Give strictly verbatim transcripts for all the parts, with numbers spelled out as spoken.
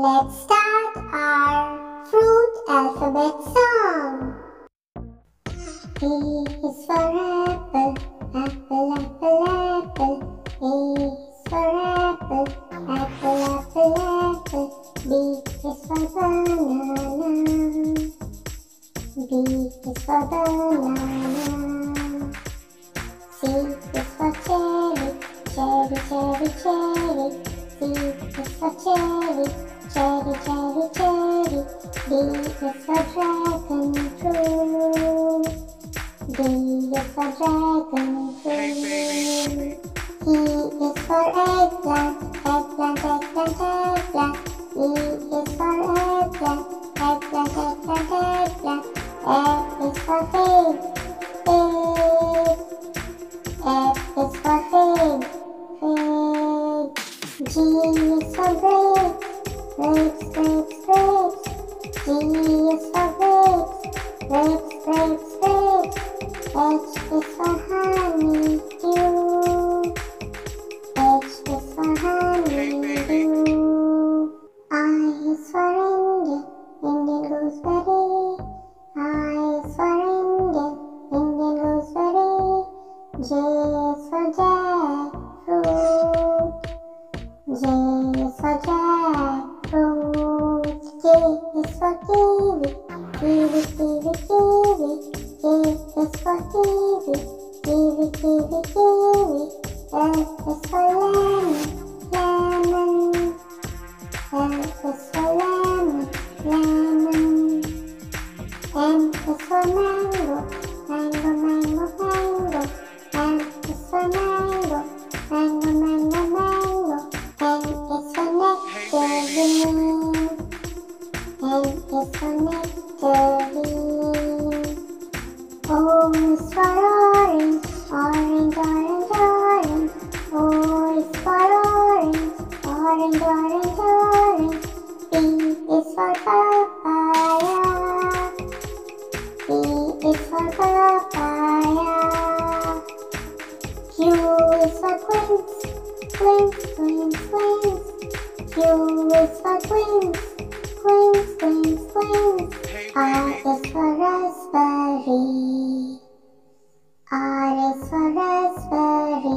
Let's start our fruit alphabet song. A is for apple, apple, apple, apple. A is for apple, apple, apple, apple. B is for banana, B is for banana. C is for cherry, cherry, cherry, cherry. C is for cherry, cherry, cherry, cherry. D is for dragon fruit, D is for dragon fruit. E is for eggplant, eggplant, eggplant, eggplant. E is for eggplant, eggplant, eggplant, eggplant. F is for fig, fig. F is for fig, fig. G is for grape, grapes, grapes, grapes. G is for grapes, grapes, grapes, grapes. H is for honeydew, H is for honeydew. I is for Indian, Indian gooseberry. I is for Indian, Indian gooseberry. J is for jackfruit, J is for jackfruit. K is for kiwi, kiwi, kiwi, kiwi. K is for kiwi, kiwi, kiwi, kiwi. L is for lemon, lemon. L is for lemon, lemon. M is for mango, mango, mango, mango. M is for mango, mango, mango, mango. N is for nectarine, N is for nectarine. O is for orange, orange, orange, orange. O is for orange, orange, orange, orange. P is for papaya, P is for papaya. Q is for quince, quince, quince, quince. Q is for quince, quince, quince, quince. R is for raspberry, R is for raspberry.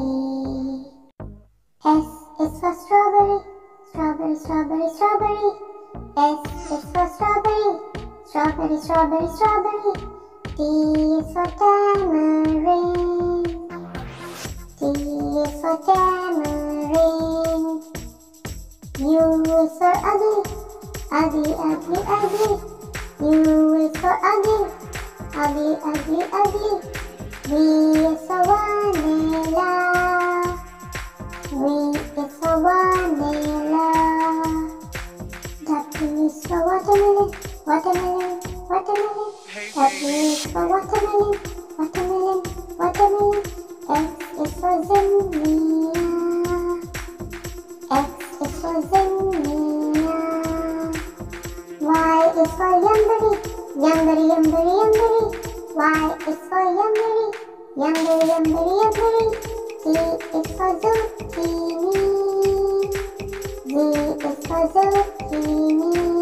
S is for strawberry, strawberry, strawberry, strawberry. S is for strawberry, strawberry, strawberry, strawberry. T is for tamarind, T is for tamarind. U is for ugly, ugly, ugly, ugly. U is for ugly, ugly, ugly, ugly. V is for vanilla, V is for vanilla. W is for watermelon, watermelon, watermelon. W is for watermelon, watermelon, watermelon. X is for zinnia, X is for zinnia. Y is for yumberry, yumberry, yumberry, yumberry. Y is for yumberry, yumberry, yumberry, yumberry. Z is for zucchini, Z is for zucchini.